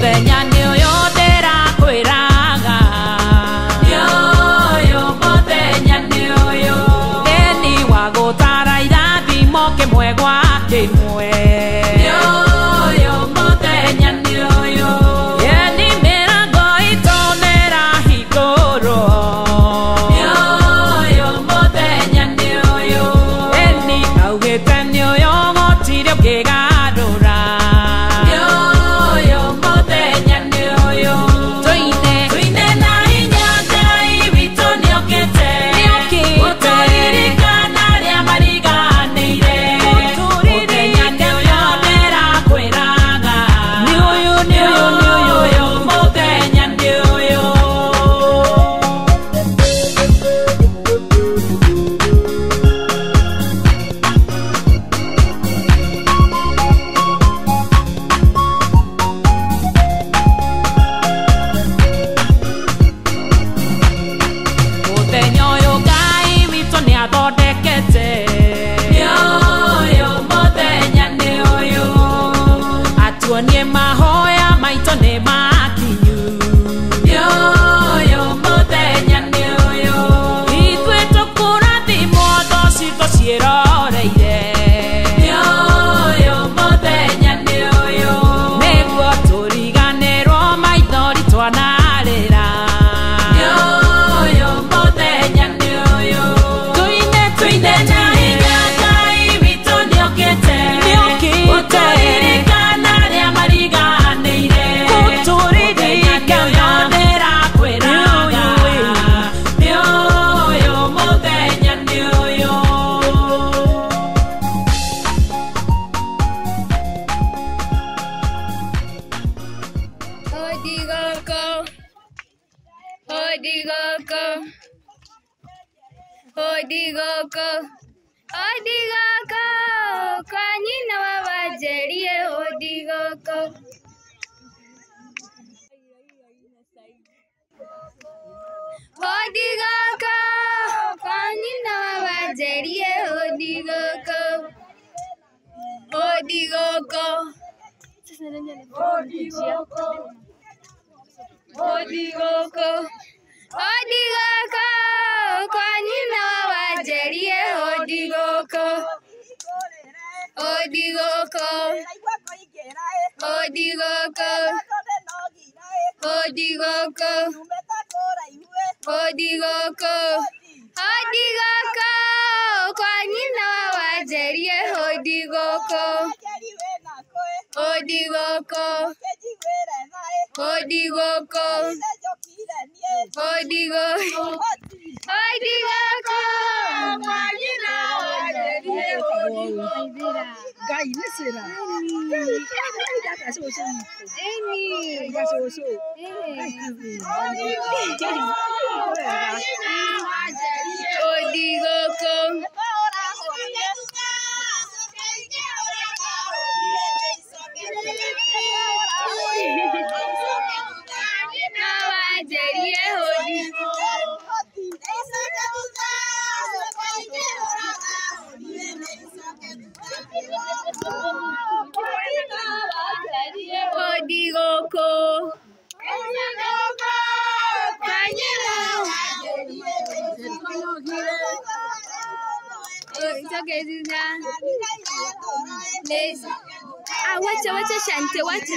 Wacha shante wacha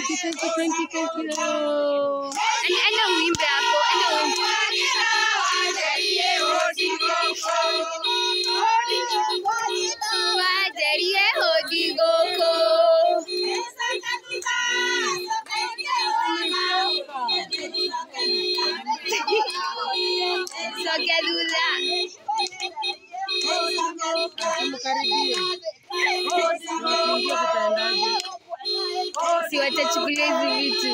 ana wimbe hapo wajarie hodigoko sogelula si watachukulia hizi vitu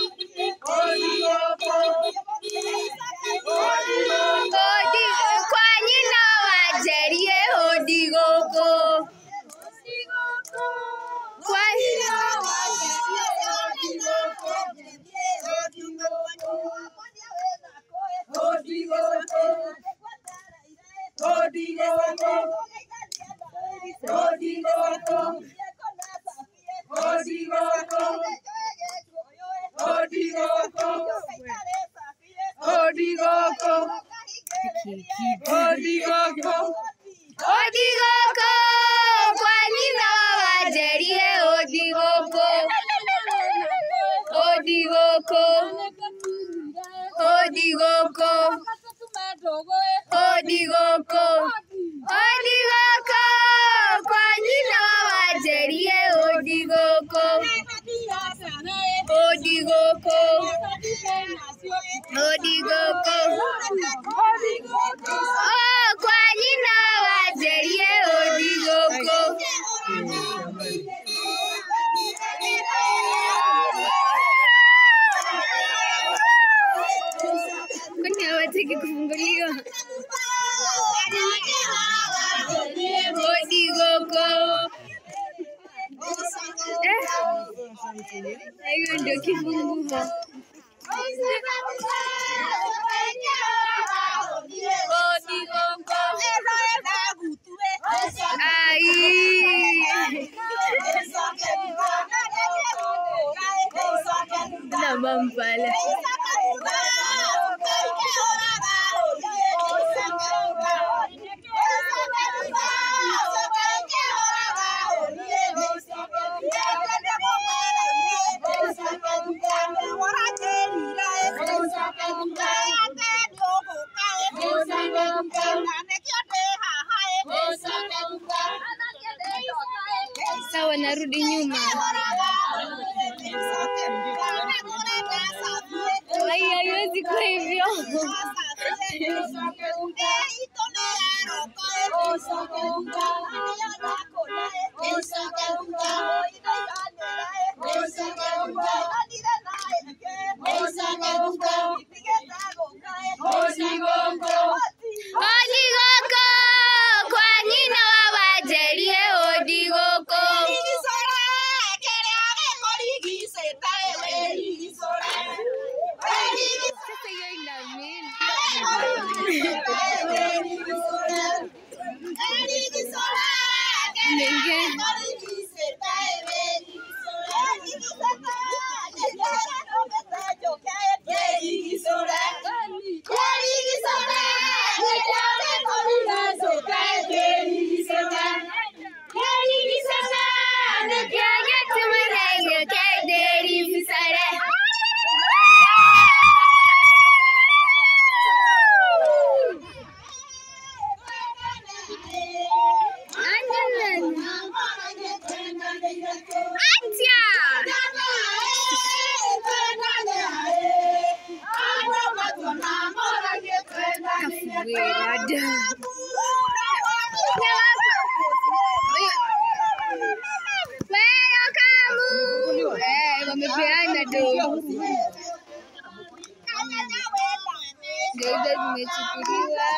kwa nyina wajarie hodigoko kwa Odigoko. Oh, kwa nyina wajerie odigoko. Kwani hawataki kufunguliwa? Odigoko. Hiyo ndio kifunguo. Na mampala. Sawa, narudi nyuma. Haiwezi kuwa hivyo. Odigoko, kwa nyina wajerie odigoko. Sasa hiyo ina mean. Wamepeana tu. Ndio hizo zimechukuliwa.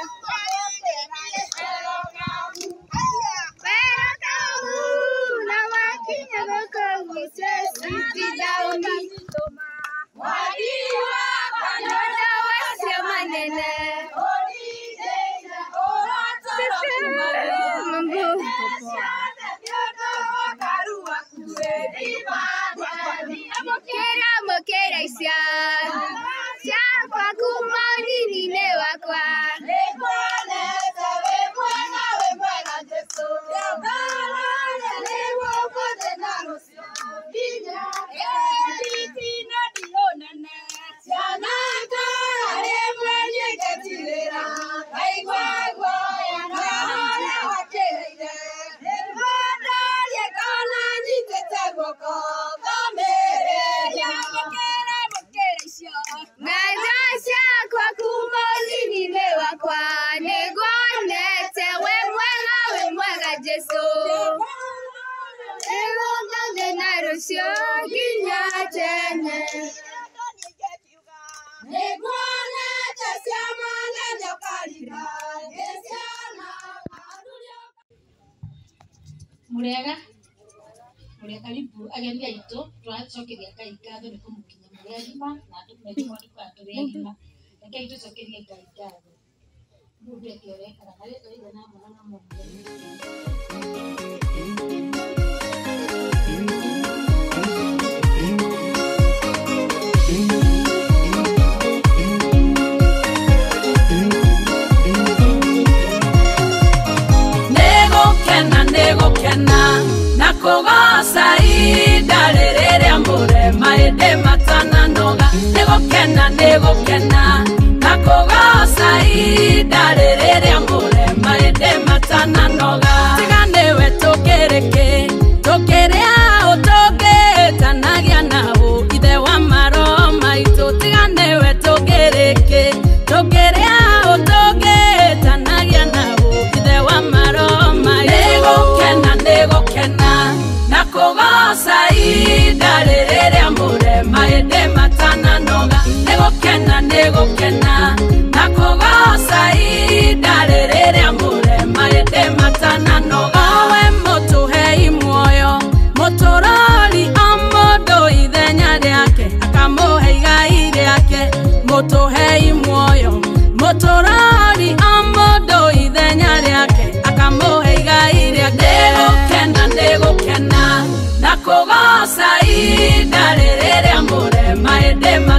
Mokera isia sia kwa kumani nine wakwa Murega karibu ageni aitũ twacokeria Ngai ngatho nĩ kũmũkinya mũrĩma na tũmenya tũrĩma Ngai tũcokerie Ngai ngatho mũndũ ekĩrekara harĩ tũiga na mwana na mũndũ Nakogosa idarere murema ende matana noga negokena nakogosa idarere murema ende matana noga tigane we tokere ao toge tanagia nao ithe wa maro maitũ tigane we tokere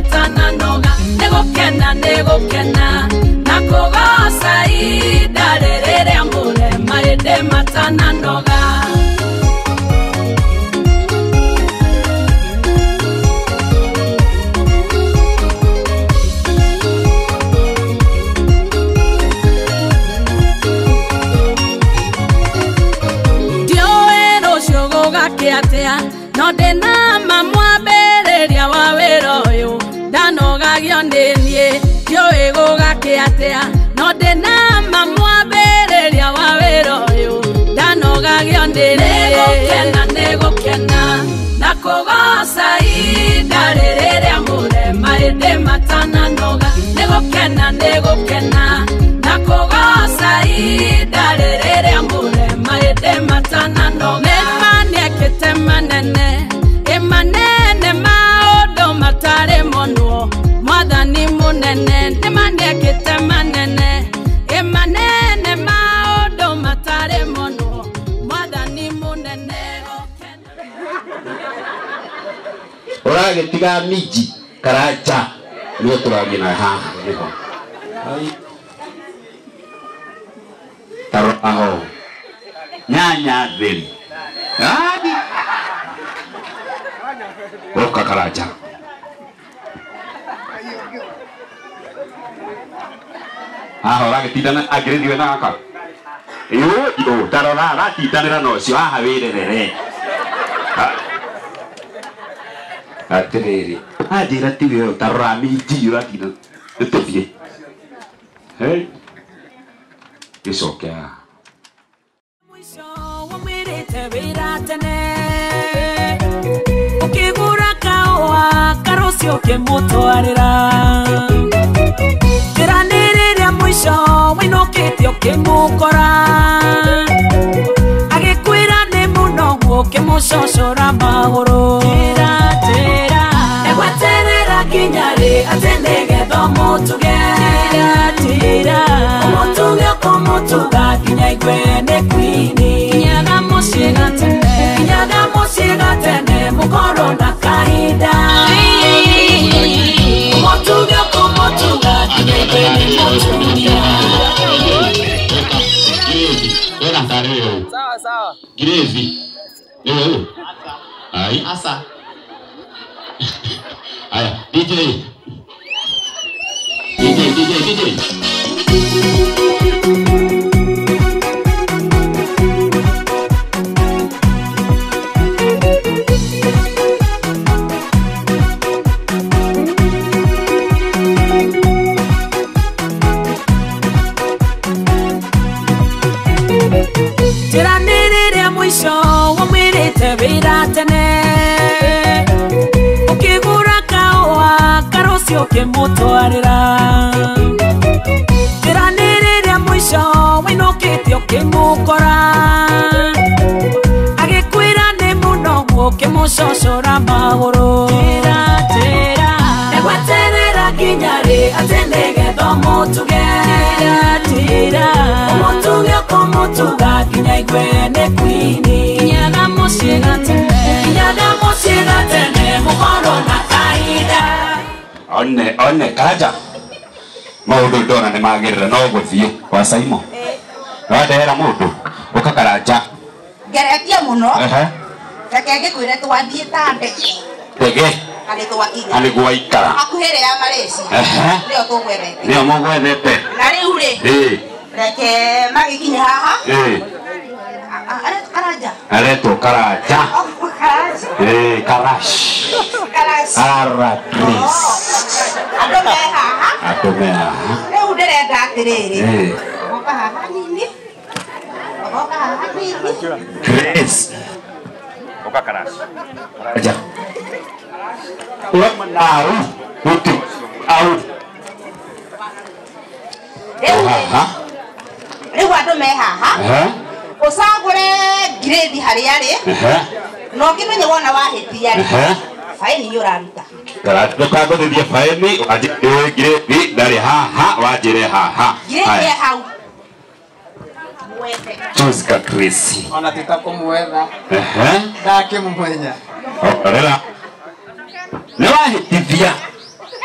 matananoga negokena nakogoca idarĩrĩrĩa mũrema ĩndĩ matananoga no ndina mamwambĩrĩria wa wĩra ũyũ ndanogagio nĩ niĩ ndiũĩ gũgakĩ atĩa no ndina mamwambĩrĩria wa wĩra ũyũ ndanogagio nĩ niĩ nĩgũkena na kũgoca idarĩrĩrĩa mũrema ĩndĩ matananoga nĩgũkena na kũgoca idarĩrĩrĩa mũrema ĩndĩ matananoga manene maũndũ matarĩ monwo mwathani mũnene nĩmanĩkĩte manene maũndũ matarĩ monwo mwathani mũnene ũragĩtiga miji Karanja nĩo tũrathiĩ na haha nĩho taroaho nyanya theri Oka Karanja ũragĩtindana angĩrĩthiwe na gaka tarora aratindanĩra nocio haha wĩrerere atĩrĩrĩ anjĩra tiwe ũyũ tarora minji ũratinda nĩtũthiĩ gĩcoke haha mwisho wamwĩrĩte wĩra tene ukigura kawa karocio kimutwarira tiranĩrĩrĩa mwisho winũkĩte ũkĩmũkora agĩkwĩra nĩ mũnogu ũkĩmũcocora magũrũ egweterera nginya rĩ atĩ nĩgetha mũtuge ũmũtuge ũkũmũtuga nginya igwe nĩ kwini nginyaga mũciĩ gatene mũkorwo na kahinda ũmũtuge ũkũmũtuga nginya igwe nĩ mũtumia sawa Girezi leo ai asa aya DJ tiranĩrĩrĩa mwisho wamwĩrĩte wĩra tene ũkĩgũra kaũa karocio ũkĩmũtwarĩra tiranĩrĩrĩa mwisho winũkĩte ũkĩmũkora agĩkwĩra nĩ mũnogu ũkĩmũcocora magũrũ egweterera nginya rĩ atĩ nĩgetha ũmũtuge ũmũtuge ũkũmũtuga nginya igwe nĩ kwini nginyaga mũciĩ gatene mũkorwo na kahinda one Karanja maũndũ ndona nĩ magĩrĩra no gũthiĩ kwa Saimo wandehera mũndũ ũka Karanja ngeretie mũno reke ngĩkwĩre twathiĩ ta ndege Ani gwaikara akuhĩre ya Malaysia nĩo tũgwethete nĩo mũgwethete na rĩu rĩ reke magĩkinya haha Karanja aretwo Karanja Karash andũ me haha rĩu ndĩrenda atĩrĩrĩ goka haha nini Grace oka Karash Karanja Now, put it out. Rĩu andũ me haha ũcagũre ngirĩndi harĩa rĩ no kĩmenye wona wahĩtia rĩ faini nĩ ũraruta ndũkagũthithie faini wanjĩrĩ ngirĩndi ndarĩ haha wanjĩre haha ngirĩndi hau Tuska Grace ona tutakumwetha ndakĩmũmenya orera nĩ wahĩtithia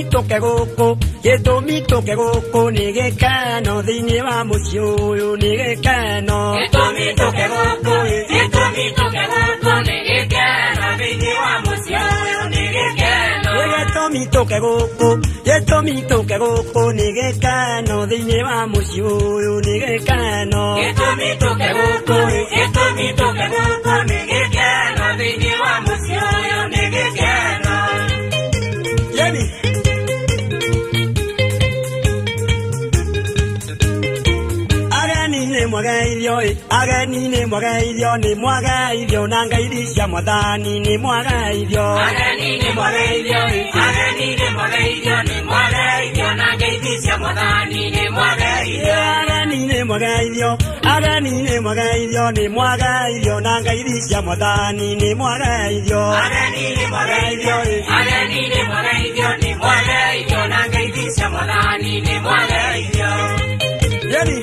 toke goko, gĩtũmi tũke gũkũ nĩ gĩkeno thĩinĩ wa mũciĩ ũyũ nĩ gĩkeno. Gĩtũmi tũke gũkũ, gĩtũmi tũke gũkũ nĩ gĩkeno thĩinĩ wa mũciĩ ũyũ nĩ gĩkeno. Gĩtũmi tũke gũkũ, gĩtũmi tũke gũkũ nĩ gĩkeno thĩinĩ wa mũciĩ ũyũ nĩ gĩkeno. Gĩtũmi tũke gũkũ, gĩtũmi tũke gũkũ nĩ gĩkeno thĩinĩ wa mũciĩ ũyũ nĩ gĩkeno. Yeni. Ageni nĩ mwaga irio nĩ mwaga irio na ngairi cia mwathani nĩ mwaga irio. Ageni nĩ mwaga irio, ageni nĩ mwaga irio nĩ mwaga irio na ngairi cia mwathani nĩ mwaga irio. Ageni nĩ mwaga irio, ageni nĩ mwaga irio nĩ mwaga irio na ngairi cia mwathani nĩ mwaga irio. Ageni nĩ mwaga irio, ageni nĩ mwaga irio nĩ mwaga irio na ngairi cia mwathani nĩ mwaga irio. Yeni.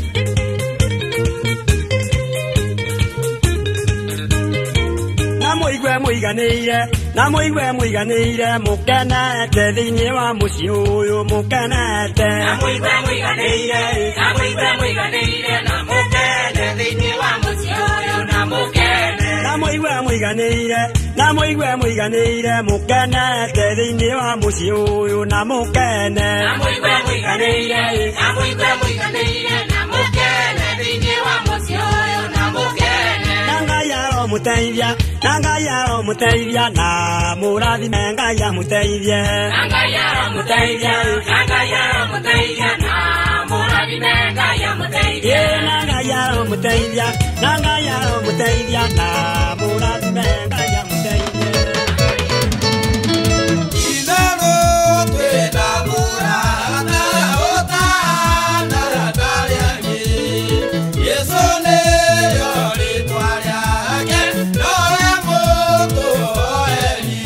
Na mũigwe mũiganĩire mũkenete thĩinĩ wa mũciĩ ũyũ mũkenete. Na mũigwe mũiganĩire, na mũigwe mũiganĩire na mũkene thĩinĩ wa mũciĩ ũyũ na mũkene. Na mũigwe mũiganĩire, na mũigwe mũiganĩire mũkenete thĩinĩ wa mũciĩ ũyũ na mũkene. Na mũigwe mũiganĩire, na mũigwe mũiganĩire na mũkene thĩinĩ wa mũciĩ ũyũ na mũkene. Na Ngai aromũteithia, na Ngai aromũteithia na mũrathime Ngai amũteithie. Na Ngai aromũteithia, na Ngai aromũteithia na mũrathime Ngai amũteithie. Na Ngai aromũteithia, na Ngai aromũteithia na mũrathime Ngai amũteithie. Inaro twenda mũrata ũtana ndariangi Yesu nĩ rĩtwa rĩake ndore mũndũ oeri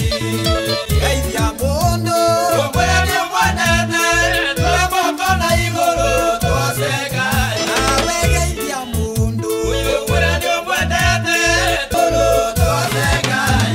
geithia mũndũ ũrĩa nĩmwendete twĩ moko na igũrũ twose Ngai nawe geithia mũndũ ũrĩa nĩmwendete igũrũ twose Ngai.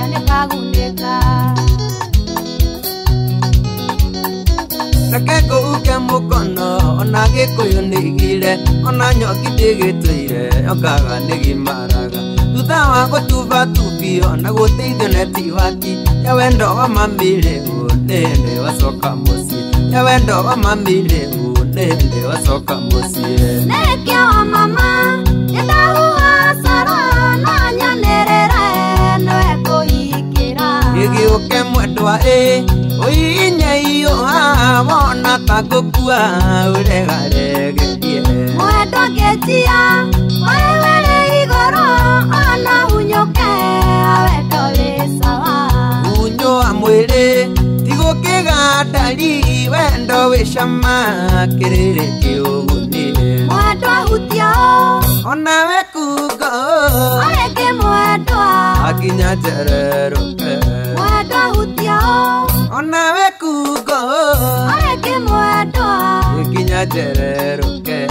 Reke tuke mukono ona gikuyu nigire ona nyoki ndigitwire okaga nigimaraga thutha wa gutuba tubio na guteithio neti waki ya wendo wa mamire nende wacoka mucii ya wendo wa mamire nende wacoka mucii nekio mama yendahua sara na nyanerere noe kuhikira gigiuke mwendwa uinye iyo wona takukua uregaregerie mwendwa ngetia wewere igoro ona unyuke wendo wi sawa unyo wa mwiri tigukigandari wendo wi cama kiriri kiuguni mwendwa hutio onawe kungo areke mwendwa akinya njereruke mwendwa hutio onawe kungo areke mwendwa akinya njereruke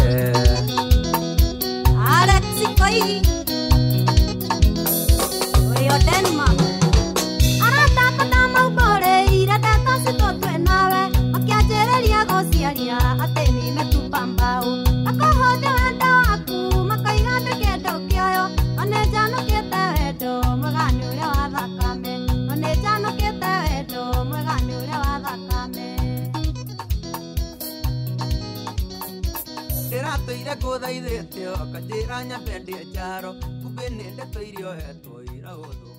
Alexi Koi Uyo Denmark Arata kutama ubore irata tasito twenawe Makiajereria gociaria ate nimetupa mbao Akohothe wendo waku makaiga kendo kioyo Onejano kete wendo mwegani uria wa thakame Onejano kete wendo mwegani uria wa thakame ndiratoire nguthaithĩtio kanjĩra nyambe ndĩe njaro kumbe nĩ ndeto irio hetwo ira gũthũ